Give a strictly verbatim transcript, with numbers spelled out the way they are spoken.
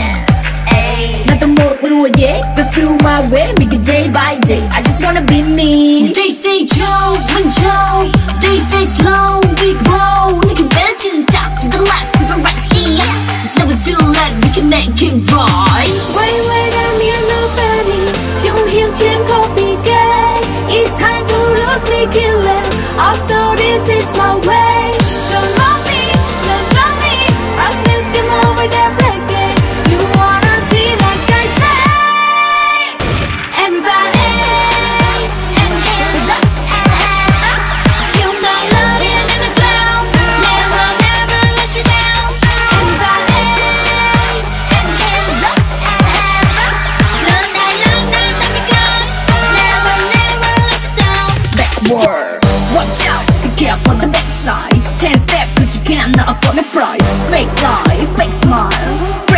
나도 모르게 go through my way, make it day by day. I just wanna be me. They say Joe, when Joe. They say slow, we grow. We can bench and top to the left, to the right, ski. It's never too late, we can make it right. Wait, wait, I'm here, nobody. Yung hiên trên copy gay. It's time to lose me, kill it. Although this is my way. Don't love me, don't love me. I'll make them over there breaking. You wanna see like I say. Everybody, and hands up. You know loading in the ground. Never, never let you down. Everybody, and hands up. Long night, long night, let me go. Never, never let you down. Backward, watch out, be careful on the backside. Ten steps, cause you cannot afford my price. Fake lie, fake smile.